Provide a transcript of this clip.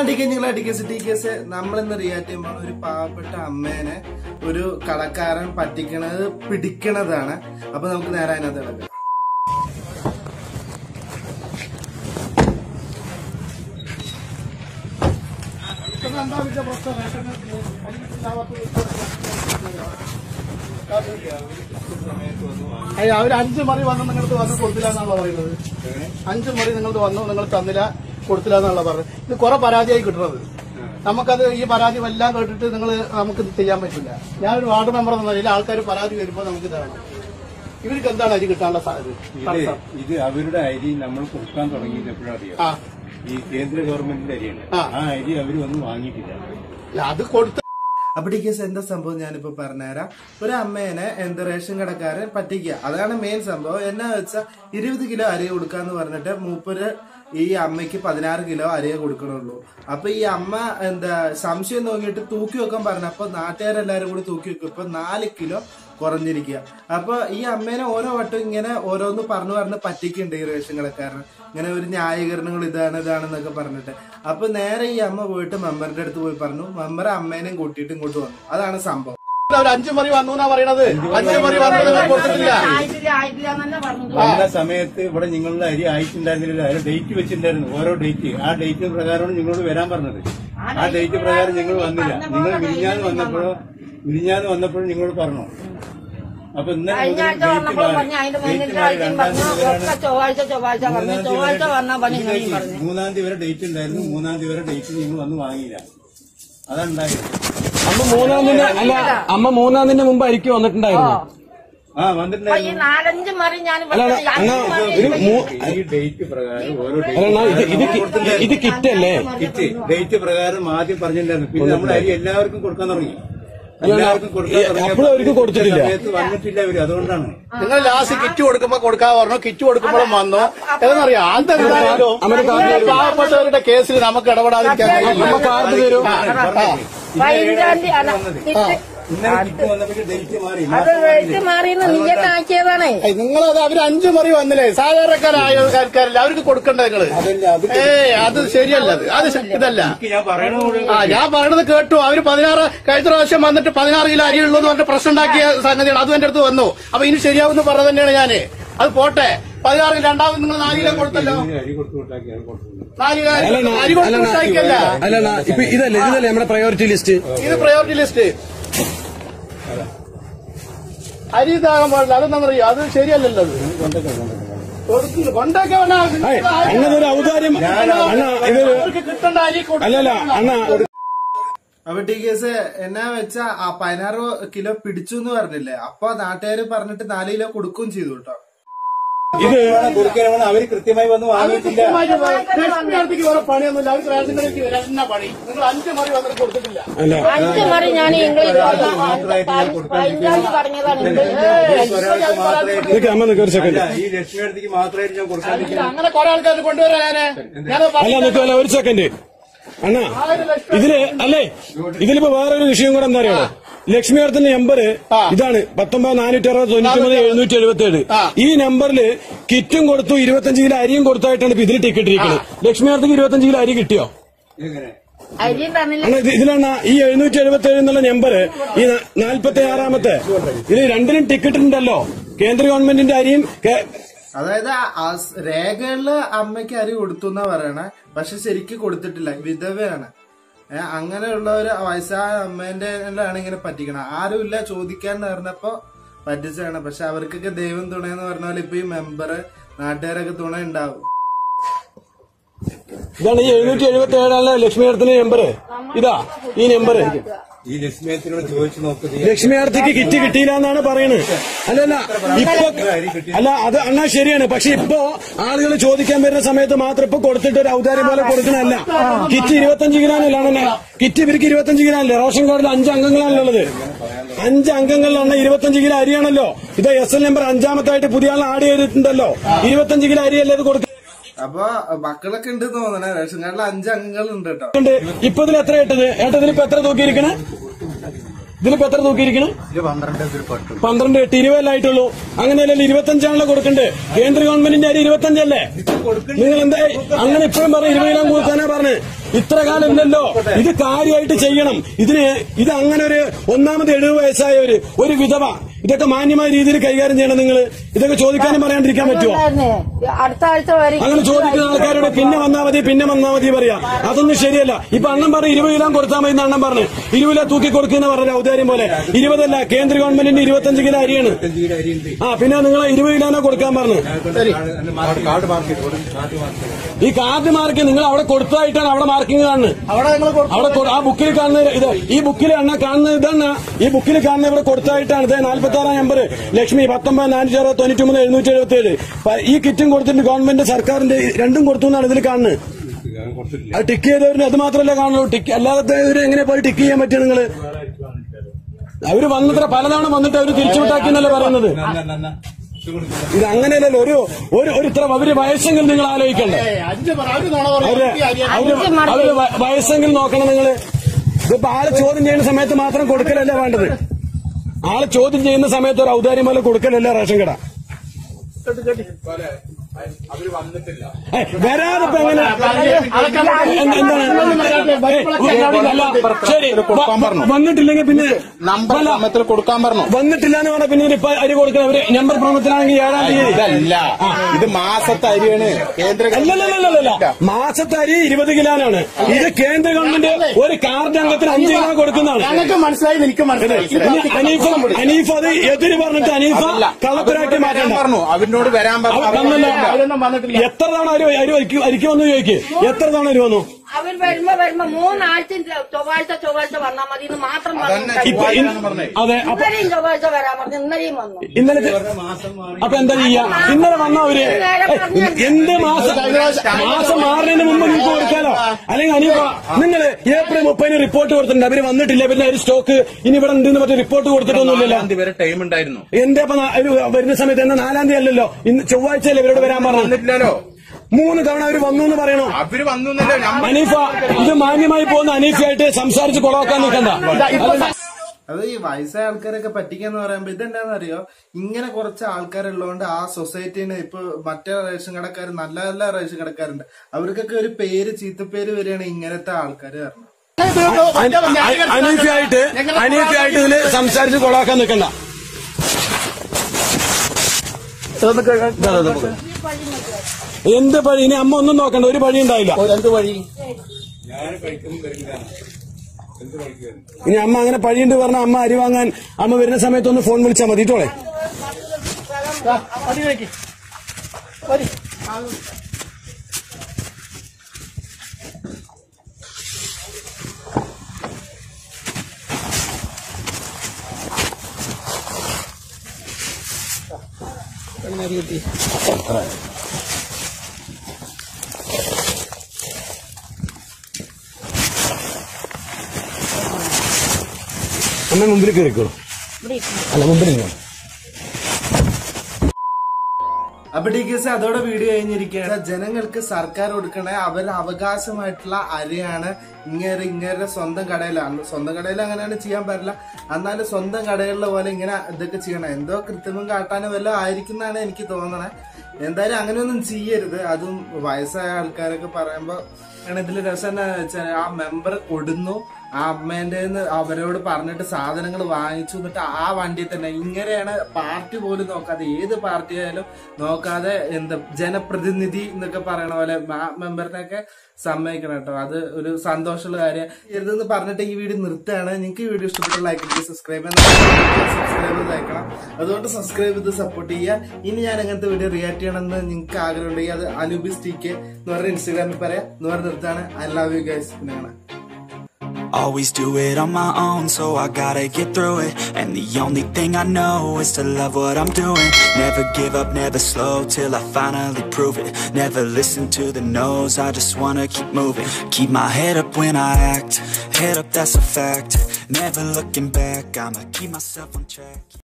Case നമ്മളിന്ന് react ചെയ്യുമ്പോൾ ഒരു പാവപ്പെട്ട അമ്മേനെ ഒരു കടക്കാരൻ പറ്റിക്കണത് പിടിക്കണതാണ്. അപ്പൊ നമുക്ക് നേരെ അതിനകത്ത് കിടക്കാം. അവര് 5 മറി വന്ന് നിങ്ങൾക്ക് വന്ന് കൊടുത്തില്ല എന്നാണല്ലോ പറയുന്നത്. 5 മറി നിങ്ങൾ വന്നു, നിങ്ങൾ തന്നില്ല, കൊടുത്തില്ല എന്നുള്ള പറഞ്ഞത്. ഇത് കുറെ പരാതിയായി കിട്ടുന്നത്. നമുക്കത് ഈ പരാതി എല്ലാം കേട്ടിട്ട് നമുക്ക് ചെയ്യാൻ പറ്റില്ല. ഞാനൊരു വാർഡ് മെമ്പർ എന്ന നിലയിൽ ആൾക്കാർ പരാതി വരുമ്പോൾ നമുക്ക് തരണം. ഇവർക്ക് എന്താണ് അരി കിട്ടാനുള്ള സാധ്യത? ഇത് അവരുടെ അരി നമ്മൾ കൊടുക്കാൻ തുടങ്ങിയത് എപ്പോഴറിയാം? ഈ കേന്ദ്ര ഗവൺമെന്റിന്റെ അരിയാണ്. ആ അരി അവർ ഒന്നും വാങ്ങിയിട്ടില്ല. അത് കൊടുത്ത അപ്പൊ കേസ് എന്താ സംഭവം ഞാനിപ്പോ പറഞ്ഞുതരാം. ഒരു അമ്മേനെ റേഷൻ കടക്കാരൻ പറ്റിക്കുക, അതാണ് മെയിൻ സംഭവം. എന്നാ വെച്ചാൽ 20 കിലോ അരി കൊടുക്കാന്ന് പറഞ്ഞിട്ട് മൂപ്പര് ഈ അമ്മയ്ക്ക് 16 കിലോ അരിയെ കൊടുക്കണുള്ളൂ. അപ്പൊ ഈ അമ്മ സംശയം നോക്കിയിട്ട് തൂക്കി വെക്കാൻ പറഞ്ഞു. അപ്പൊ നാട്ടുകാരെല്ലാരും കൂടി തൂക്കി വെക്കും. ഇപ്പൊ 4 കിലോ കുറഞ്ഞിരിക്കുക. അപ്പൊ ഈ അമ്മേനെ ഓരോ വട്ടം ഇങ്ങനെ ഓരോന്ന് പറഞ്ഞ് പറ്റിക്കുന്നുണ്ട് ഈ റേഷൻ കടക്കാരൻ. ഇങ്ങനെ ഒരു ന്യായീകരണങ്ങൾ ഇതാണെന്നൊക്കെ പറഞ്ഞിട്ട്. അപ്പൊ നേരെ ഈ അമ്മ പോയിട്ട് മെമ്പറിന്റെ അടുത്ത് പോയി പറഞ്ഞു. മെമ്പർ അമ്മേനെയും കൂട്ടിയിട്ട് ഇങ്ങോട്ട് വന്നു. അതാണ് സംഭവം. 5 മറി വന്നു എന്നാ പറയണത്. 5 മറി വന്നു കൊടുത്തിട്ടില്ല. വന്ന സമയത്ത് ഇവിടെ നിങ്ങളുടെ അരി ആയിട്ടുണ്ടായിരുന്നില്ല. അതിൽ ഡേറ്റ് വെച്ചിട്ടുണ്ടായിരുന്നു, ഓരോ ഡേറ്റ്. ആ ഡേറ്റ് പ്രകാരമാണ് നിങ്ങളോട് വരാൻ പറഞ്ഞത്. ആ ഡേറ്റ് പ്രകാരം നിങ്ങൾ വന്നില്ല. നിങ്ങൾ വിരിഞ്ഞാന്ന് വന്നപ്പോഴും നിങ്ങളോട് പറഞ്ഞു. അപ്പൊ ഇന്നലെ മൂന്നാം തീയതി വരെ ഡേറ്റ് ഉണ്ടായിരുന്നു. 3-ാം തീയതി വരെ ഡേറ്റ് നിങ്ങൾ വന്ന് വാങ്ങിയില്ല. അതുണ്ടായത്. അമ്മ 3-ാം തീയതിന്റെ മുമ്പ് അരിക്ക് വന്നിട്ടുണ്ടായിരുന്നു. വന്നിട്ടുണ്ടായിരുന്നു. ഈ ഡേറ്റ് പ്രകാരം ഓരോ ഇത് കിറ്റ് അല്ലേ? കിറ്റ് ഡേറ്റ് പ്രകാരം ആദ്യം പറഞ്ഞിട്ടുണ്ടായിരുന്നു. പിന്നെ നമ്മൾ അരി എല്ലാവർക്കും കൊടുക്കാൻ തുടങ്ങി. അപ്പോഴും അവർക്ക് കൊടുത്തിട്ടില്ല. വന്നിട്ടില്ല അവര്. അതുകൊണ്ടാണ് നിങ്ങൾ ലാസ്റ്റ് കിറ്റ് കൊടുക്കുമ്പോ കൊടുക്കാൻ പറഞ്ഞു. കിറ്റ് കൊടുക്കുമ്പോഴും വന്നു. ഏതെന്നറിയാം, അതെന്തായാലും പാവപ്പെട്ടവരുടെ കേസിൽ നമുക്ക് ഇടപെടാതിരിക്കാൻ കാർഡ് തരും. നിങ്ങളത് അവര് 5 മറി വന്നില്ലേ? സാധാരണക്കാരായ ആൾക്കാരല്ല, അവർക്ക് കൊടുക്കണ്ട നിങ്ങള്. അത് ശരിയല്ല. അത് ഇതല്ല. ഞാൻ പറയണത് കേട്ടു. അവര് 16 കഴിഞ്ഞ പ്രാവശ്യം വന്നിട്ട് 16 കിലോ അരി ഉള്ളൂ എന്ന് പറഞ്ഞിട്ട് പ്രശ്നം ഉണ്ടാക്കിയ സംഗതിയാണ്. അതും എന്റെ അടുത്ത് വന്നു. അപ്പൊ ഇനി ശരിയാവുമെന്ന് പറഞ്ഞത് തന്നെയാണ് ഞാന്. അത് പോട്ടെ. 16 രണ്ടാമത് നിങ്ങൾ 4 കിലോ കൊടുത്തല്ലോ. 4 കിലോ അരി കൊടുത്തില്ല. ഇപ്പൊ ഇതല്ലേ നമ്മുടെ പ്രയോറിറ്റി ലിസ്റ്റ്? ഇത് പ്രയോറിറ്റി ലിസ്റ്റ്. അരി ഇതാകാൻ പാടില്ല. അതെന്താണെന്നറിയോ? അത് ശരിയല്ലല്ലോ. കൊണ്ടൊക്കെ അങ്ങനൊരു ഔദാര്യം കിട്ടേണ്ട അരി അല്ലല്ല അണ്ണ. അപ്പൊ കേസ് എന്നാ വെച്ചാ 16 കിലോ പിടിച്ചു എന്ന് പറഞ്ഞില്ലേ? അപ്പൊ നാട്ടുകാര് പറഞ്ഞിട്ട് 4 കിലോ കൊടുക്കുകയും ചെയ്തു കേട്ടോ. ഇത് കൊടുക്കാനാണ് അവര് കൃത്യമായി വന്ന് വാങ്ങിയിട്ടില്ല. വേറെ പണിയൊന്നുമില്ല. അവർക്ക് റേഷൻ കടയ്ക്ക് വരാൻ പണി. നിങ്ങൾ 5 മറി വന്നിട്ട് കൊടുത്തിട്ടില്ല. 5 മറി ഞാൻ ഈ ലക്ഷ്മി അടുത്തേക്ക് മാത്രമായിട്ട് ഞാൻ കൊടുക്കാൻ. അങ്ങനെ കുറെ ആൾക്കാർ കൊണ്ടുവരാനെ. അല്ല ഒരു സെക്കൻഡ് അണ്ണാ. ഇതിലിപ്പോ വേറൊരു വിഷയം കൂടെ എന്താ അറിയാമോ? ലക്ഷ്മി അടുത്തിന്റെ നമ്പർ ഇതാണ് 19,499,777. ഈ നമ്പറിൽ കിറ്റും കൊടുത്തു, 25 കിലോ അരിയും കൊടുത്തായിട്ടാണ് ഇപ്പൊ ഇതിൽ ടിക്കറ്റ് ഇരിക്കുന്നത്. ലക്ഷ്മി അടുത്തേക്ക് 25 കിലോ അരി കിട്ടിയോ? ഇതിലാണ് ഈ 777 എന്നുള്ള നമ്പർ. ഈ 46-ാമത്തെ ഇത് രണ്ടിനും ടിക്കറ്റ് ഉണ്ടല്ലോ. കേന്ദ്ര ഗവൺമെന്റിന്റെ അരിയും. അതായത് രേഖകളില് അമ്മയ്ക്ക് അരി കൊടുത്തു എന്നാ പറയണേ. പക്ഷെ ശരിക്കും കൊടുത്തിട്ടില്ല. വിധവയാണ്. അങ്ങനെയുള്ള ഒരു വയസ്സായ അമ്മേന്റെ ആണ് ഇങ്ങനെ പറ്റിക്കണം. ആരുമില്ല ചോദിക്കാൻ പറഞ്ഞപ്പോ പറ്റിച്ചാണ്. പക്ഷെ അവർക്കൊക്കെ ദൈവം തുണയെന്ന് പറഞ്ഞ പോലെ ഇപ്പൊ ഈ മെമ്പർ നാട്ടുകാരൊക്കെ തുണ ഉണ്ടാവും. ഇതാണ് ഈ 777 ലക്ഷ്മി അടുത്തിന്റെ നമ്പർ. ഇതാ ഈ നമ്പർ. ഈ ലക്ഷ്മിയത്തിനോട് ചോദിച്ചു നോക്കുക. ലക്ഷ്മി അടുത്തേക്ക് കിറ്റ് കിട്ടിയില്ല എന്നാണ് പറയുന്നത്. അല്ല അത് അണ്ണാ ശരിയാണ്. പക്ഷെ ഇപ്പോ ആളുകൾ ചോദിക്കാൻ വരുന്ന സമയത്ത് മാത്രം ഇപ്പൊ കൊടുത്തിട്ട് ഒരു ഔദാര്യം പോലെ കൊടുക്കണല്ല. കിറ്റ് 25 കിലോനല്ലാണല്ലേ? കിറ്റ് ഇവർക്ക് 25 കിലോ അല്ലേ? റേഷൻ കാർഡിൽ 5 അംഗങ്ങളാണുള്ളത്. 5 അംഗങ്ങളിലാണ് 25 കിലോ അരിയാണല്ലോ. ഇത് SL നമ്പർ 5-ാമത്തായിട്ട് പുതിയ ആൾ ആഡ് ചെയ്തിട്ടുണ്ടല്ലോ. 25 കിലോ അരിയല്ലേ ഇത് കൊടുക്കുന്നത്? അപ്പൊ മക്കളൊക്കെ ഉണ്ട് തോന്നണേ. റേഷൻ കാർഡിൽ 5 അംഗങ്ങളുണ്ട് കേട്ടോ. ഇപ്പൊ ഇതിൽ എത്ര ഏട്ടതിൽ ഇപ്പൊ എത്ര തൂക്കിയിരിക്കണേ? ഇതിലിപ്പോ എത്ര തൂക്കിയിരിക്കണം? 12, 8, 20 ആയിട്ടുള്ളൂ. അങ്ങനെയല്ലല്ലോ 25 കൊടുക്കണ്ടേ? കേന്ദ്ര ഗവൺമെന്റിന്റെ അരി 25 അല്ലേ? നിങ്ങൾ എന്താ അങ്ങനെ ഇപ്പോഴും പറഞ്ഞ 20 കിലോ കൊടുക്കാനാ പറഞ്ഞ്? ഇത്ര കാലം ഇല്ലല്ലോ. ഇത് കാര്യമായിട്ട് ചെയ്യണം. ഇത് അങ്ങനെ ഒരു ഒന്നാമത് 70 വയസ്സായ ഒരു വിധവ, ഇതൊക്കെ മാന്യമായ രീതിയിൽ കൈകാര്യം ചെയ്യണം. നിങ്ങൾ ഇതൊക്കെ ചോദിക്കാനും പറയാണ്ടിരിക്കാൻ പറ്റുമോ? അടുത്ത ആഴ്ച വരെ അങ്ങനെ ചോദിക്കുന്ന ആൾക്കാരോട് പിന്നെ വന്നാ മതി പറയാം. അതൊന്നും ശരിയല്ല. ഇപ്പൊ അണ്ണൻ പറഞ്ഞ് 20 കിലോ കൊടുത്താൽ മതി എന്ന് അണ്ണൻ പറഞ്ഞ് 20 കിലോ തൂക്കി കൊടുക്കുന്ന പറഞ്ഞ ഔദാര്യം പോലെ. 20 അല്ല, കേന്ദ്ര ഗവൺമെന്റിന്റെ 25 കിലോ അരിയാണ്. പിന്നെ നിങ്ങൾ 20 കിലോനെ കൊടുക്കാൻ പറഞ്ഞു. ഈ കാർഡ് മാർക്ക് നിങ്ങൾ അവിടെ കൊടുത്തതായിട്ടാണ് അവിടെ മാർക്കിംഗ് കാണുന്നത്. അവിടെ ആ ബുക്കിൽ കാണുന്നത് ഇത്, ഈ ബുക്കിൽ എണ്ണ കാണുന്നത് ഇതാണ്. ഈ ബുക്കിൽ കാണുന്നത് ഇവിടെ കൊടുത്തതായിട്ടാണ്. ഇത് 46 നമ്പർ ലക്ഷ്മി 19,499,777. ഈ കിറ്റും കൊടുത്തിട്ട് ഗവൺമെന്റ് സർക്കാരിന്റെ രണ്ടും കൊടുത്തു എന്നാണ് ഇതിൽ കാണുന്നത്. അത് ടിക്ക് ചെയ്തവരിന് അത് മാത്രമല്ല കാണുള്ളൂ. ടിക്ക് അല്ലാതെ എങ്ങനെ പോയി ടിക്ക് ചെയ്യാൻ പറ്റും? നിങ്ങള് അവര് വന്നത്ര പലതവണ വന്നിട്ട് അവര് തിരിച്ചുവിട്ടാക്കി എന്നല്ലേ പറയുന്നത്. ഇത് അങ്ങനെയല്ലല്ലോ. ഒരു ഇത്ര അവര് വയസ്സെങ്കിലും നിങ്ങൾ ആലോചിക്കണ്ടേ? അവര് വയസ്സെങ്കിലും നോക്കണം നിങ്ങള്. ഇതിപ്പോ ആള് ചോദ്യം ചെയ്യുന്ന സമയത്ത് മാത്രം കൊടുക്കലല്ല വേണ്ടത്. ആള് ചോദ്യം ചെയ്യുന്ന സമയത്ത് ഒരു ഔദാര്യം പോലെ കൊടുക്കലല്ല റേഷൻ കട. വരാതെ ഇപ്പൊ എങ്ങനെ ശരി വന്നിട്ടില്ലെങ്കിൽ പിന്നെ കൊടുക്കാൻ പറഞ്ഞു. വന്നിട്ടില്ല എന്ന് പറഞ്ഞാൽ പിന്നെ ഇപ്പൊ അരി കൊടുക്കണം. അവര് നമ്പർ പ്രമത്തിലാണെങ്കിൽ 7-ാം തീയതി. ഇത് മാസത്തെ അരിയാണ്. അല്ലല്ല, മാസത്തെ അരി 20 കിലോനാണ്. ഇത് കേന്ദ്ര ഗവൺമെന്റ് ഒരു കാർഡ് അംഗത്തിന് 5 കിലോ കൊടുക്കുന്നതാണ്. മനസ്സിലായി, എനിക്ക് മനസ്സിലായി. അനീഫ് അത് എതിര് പറഞ്ഞിട്ട് അനീഫ കള്ളത്തരാക്കി മാറ്റണ്ട. അവരോട് വരാൻ എത്ര തവണ അരിക്കുമെന്ന് ചോദിക്ക്. എത്ര തവണ അരി വന്നു? അവർ വരുമ്പോ 3 ആഴ്ച ചൊവ്വാഴ്ച വന്നാൽ മതി എന്ന് മാത്രം അതെ. ഇന്നലെയും ചൊവ്വാഴ്ച വരാൻ പറഞ്ഞു. ഇന്നലെയും വന്നു. ഇന്നലെ അപ്പൊ എന്താ ചെയ്യാ? ഇന്നലെ വന്ന അവര് എന്ത് മാസം മാറുന്നതിന് മുമ്പ് നിങ്ങൾക്ക് കൊടുക്കാലോ. അല്ലെങ്കിൽ അനീഫ നിങ്ങള് April 30 റിപ്പോർട്ട് കൊടുത്തിട്ടുണ്ട്. അവര് വന്നിട്ടില്ല. പിന്നെ ഒരു സ്റ്റോക്ക് ഇനി ഇവിടെ ഉണ്ടെന്ന് മറ്റേ റിപ്പോർട്ട് കൊടുത്തിട്ടൊന്നുമില്ലല്ലോ. ടൈം ഉണ്ടായിരുന്നു. എന്റെ അപ്പൊ വരുന്ന സമയത്ത് എന്നാ 4-ാം തീയതി അല്ലല്ലോ, ഇന്ന് ചൊവ്വാഴ്ചയല്ലേ ഇവരോട് വരാൻ പറഞ്ഞിട്ടില്ലല്ലോ. 3 തവണ അവര് വന്നു എന്ന് പറയണോ? അവര് വന്നു. അനീഫ ഇത് മാന്യമായി പോകുന്ന അനീഫയായിട്ട് സംസാരിച്ച് കൊളവാക്കാൻ നിൽക്കണ്ട. അത് ഈ വയസ്സായ ആൾക്കാരൊക്കെ പറ്റിക്കാന്ന് പറയുമ്പോ ഇതെന്താണെന്നറിയോ, ഇങ്ങനെ കുറച്ച് ആൾക്കാരുള്ളതുകൊണ്ട് ആ സൊസൈറ്റിന് ഇപ്പൊ മറ്റേ റേഷൻ കടക്കാർ നല്ല നല്ല റേഷൻ കടക്കാരുണ്ട്, അവർക്കൊക്കെ ഒരു ചീത്തപ്പേര് വരികയാണ് ഇങ്ങനത്തെ ആൾക്കാർ കാരണം. അനീഫയായിട്ട് ഇതില് സംസാരിച്ച് കൊളവാക്കാൻ നിൽക്കണ്ട. എന്ത് പഴി? ഇനി അമ്മ ഒന്നും നോക്കണ്ട, ഒരു പഴി ഉണ്ടായില്ല. എന്ത് വഴി? ഇനി അമ്മ അങ്ങനെ പഴിയുണ്ട് പറഞ്ഞ അമ്മ അരി വാങ്ങാൻ അമ്മ വരുന്ന സമയത്ത് ഒന്ന് ഫോൺ വിളിച്ചാൽ മതി കേട്ടോളെ. അമ്മ മുമ്പിൽ കയറിക്കോളൂ. അല്ല മുമ്പിൽ നിന്നോ. അപ്പൊ ടീക്കേഴ്സ് അതോടെ വീഡിയോ കഴിഞ്ഞിരിക്കുകയാണ്. ജനങ്ങൾക്ക് സർക്കാർ കൊടുക്കണ അവരുടെ അവകാശമായിട്ടുള്ള അരിയാണ് ഇങ്ങനെ സ്വന്തം കടയിലാണ്. സ്വന്തം കടയിൽ അങ്ങനെയാണ് ചെയ്യാൻ പറ്റില്ല. എന്നാലും സ്വന്തം കടകളിലെ പോലെ ഇങ്ങനെ ഇതൊക്കെ ചെയ്യണം. എന്തോ കൃത്രിമം കാട്ടാനും വല്ല ആയിരിക്കുന്നതാണ് എനിക്ക് തോന്നണേ. എന്തായാലും അങ്ങനെയൊന്നും ചെയ്യരുത്. അതും വയസ്സായ ആൾക്കാരൊക്കെ പറയുമ്പോ ഇതിൽ രസം എന്താണെന്ന് വെച്ചാൽ ആ മെമ്പർ കൊടുന്നു, ആ അമ്മേന്റെ അവരോട് പറഞ്ഞിട്ട് സാധനങ്ങൾ വാങ്ങിച്ചു, എന്നിട്ട് ആ വണ്ടിയിൽ തന്നെ ഇങ്ങനെയാണ് പാർട്ടി പോലും നോക്കാതെ, ഏത് പാർട്ടി ആയാലും നോക്കാതെ എന്താ ജനപ്രതിനിധി എന്നൊക്കെ പറയണ പോലെ ആ മെമ്പറിനെയൊക്കെ സമ്മതിക്കണം കേട്ടോ. അത് ഒരു സന്തോഷമുള്ള കാര്യം. ഇതെന്ന് പറഞ്ഞിട്ട് ഈ വീഡിയോ നിർത്തുകയാണ്. നിങ്ങൾക്ക് ഈ വീഡിയോ ഇഷ്ടപ്പെട്ട ലൈക്ക് ചെയ്ത് സബ്സ്ക്രൈബ് ചെയ്യണം. അതുകൊണ്ട് സബ്സ്ക്രൈബ് ചെയ്ത് സപ്പോർട്ട് ചെയ്യുക. ഇനി ഞാൻ അങ്ങനത്തെ വീഡിയോ റിയാക്ട് ചെയ്യണമെന്ന് നിങ്ങൾക്ക് ആഗ്രഹം ഉണ്ടെങ്കിൽ അത് അനൂബിസ് TK എന്ന് പറഞ്ഞ ഇൻസ്റ്റാഗ്രാമിൽ പറയാം എന്ന് പറഞ്ഞ് നിർത്താണ്. I love you guys. പിന്നെ Always do it on my own, so I gotta get through it. And the only thing I know is to love what I'm doing. Never give up, never slow, till I finally prove it. Never listen to the no's, I just wanna keep moving. Keep my head up when I act, head up that's a fact. Never looking back, I'ma keep myself on track.